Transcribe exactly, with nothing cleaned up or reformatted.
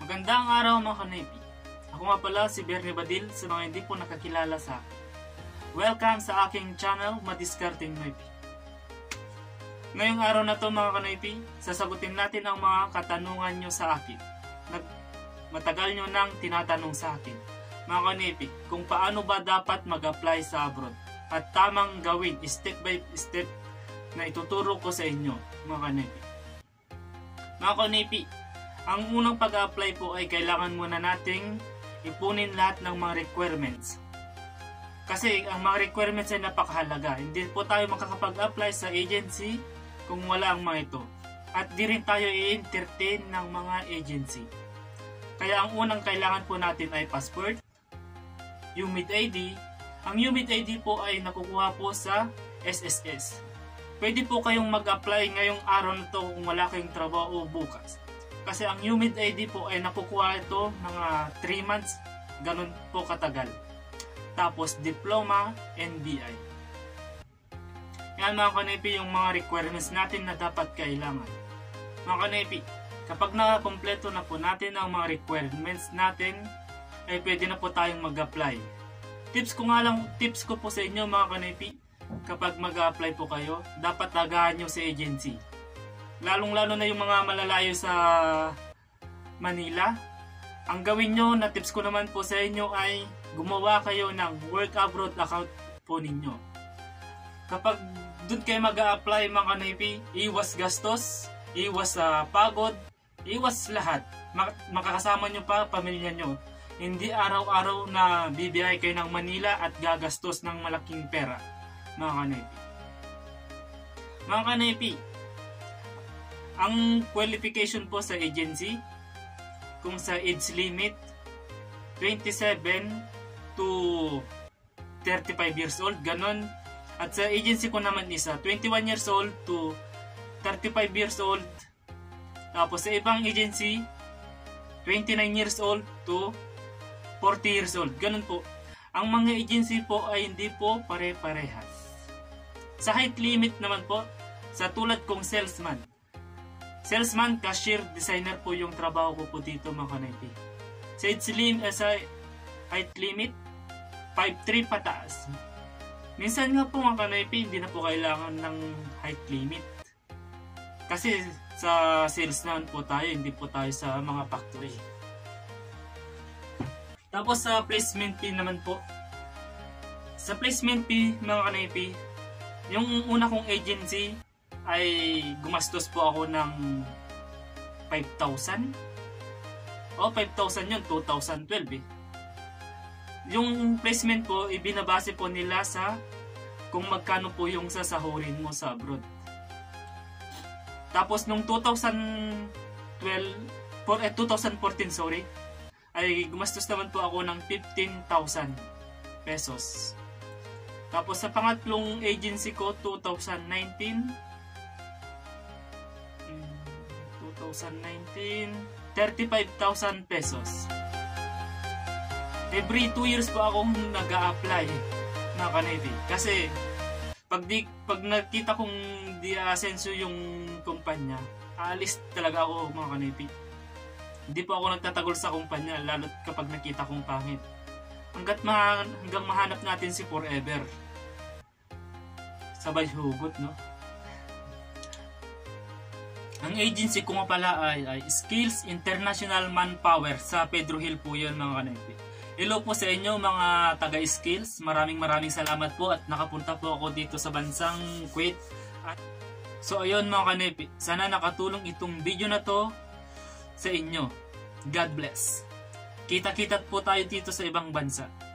Magandang araw mga kanipi. Ako nga pala si Bernie Badil sa mga hindi po nakakilala sa akin. Welcome sa aking channel, Madiskarteng Noipi. Ngayong araw na to mga kanipi, sasagutin natin ang mga katanungan nyo sa akin. Nag matagal nyo nang tinatanong sa akin. Mga kanipi, kung paano ba dapat mag-apply sa abroad at tamang gawin step by step na ituturo ko sa inyo mga kanipi. Mga kanipi, ang unang pag-apply po ay kailangan muna nating ipunin lahat ng mga requirements. Kasi ang mga requirements ay napakahalaga. Hindi po tayo makakapag-apply sa agency kung wala ang mga ito. At di rin tayo i-entertain ng mga agency. Kaya ang unang kailangan po natin ay passport, U M I D I D. Ang U M I D I D po ay nakukuha po sa S S S. Pwede po kayong mag-apply ngayong araw na to kung wala kayong trabaho o bukas. Kasi ang U M I D I D po ay nakukuha ito mga three months, ganun po katagal. Tapos diploma, N B I. Yan mga kanipi yung mga requirements natin na dapat kailangan. Mga kanipi, kapag nakakompleto na po natin ang mga requirements natin, ay pwede na po tayong mag-apply. Tips ko nga lang, tips ko po sa inyo mga kanipi, kapag mag-apply po kayo, dapat tagahan nyo sa agency. Lalong-lalo na yung mga malalayo sa Manila. Ang gawin nyo na tips ko naman po sa inyo ay gumawa kayo ng work abroad account po ninyo. Kapag doon kayo mag-a-apply mga kanipi, iwas gastos, iwas uh, pagod, iwas lahat. Makakasama nyo pa pamilya nyo. Hindi araw-araw na bibiyahe kayo ng Manila at gagastos ng malaking pera mga kanipi. Mga kanipi, ang qualification po sa agency, kung sa age limit, twenty-seven to thirty-five years old, ganon. At sa agency ko naman isa, twenty-one years old to thirty-five years old. Tapos sa ibang agency, twenty-nine years old to forty years old, ganon po. Ang mga agency po ay hindi po pare-parehas. Sa height limit naman po, sa tulad kong salesman, Salesman, cashier, designer po yung trabaho ko po dito mga kanipi. Sa age limit, uh, sa height limit, five three pataas. Minsan nga po mga kanipi, hindi na po kailangan ng height limit. Kasi sa sales naman po tayo, hindi po tayo sa mga factory. Tapos sa placement fee naman po. Sa placement fee mga kanipi, yung una kong agency, ay gumastos po ako ng five thousand. O, five thousand yun, two thousand twelve eh. Yung placement po, ibinabase po nila sa kung magkano po yung sasahurin mo sa abroad. Tapos nung two thousand twelve, for, eh, twenty fourteen sorry, ay gumastos naman po ako ng fifteen thousand pesos. Tapos sa pangatlong agency ko, two thousand nineteen, twenty nineteen, thirty-five thousand pesos. Every two years po akong nag-a-apply mga kanipi. Kasi pag, di, pag nakita kong di asenso yung kumpanya, aalis talaga ako mga kanipi. Hindi po ako nagtatagol sa kumpanya, lalo't kapag nakita kong pangit. Hanggat ma hanggang mahanap natin si forever. Sabay hugot, no? Ang agency ko nga pala ay, ay Skills International Manpower sa Pedro Hill po yun mga kanipi. Hello po sa inyo mga taga-skills. Maraming maraming salamat po at nakapunta po ako dito sa bansang Kuwait. At, so ayun mga kanipi, sana nakatulong itong video na to sa inyo. God bless. Kita-kita po tayo dito sa ibang bansa.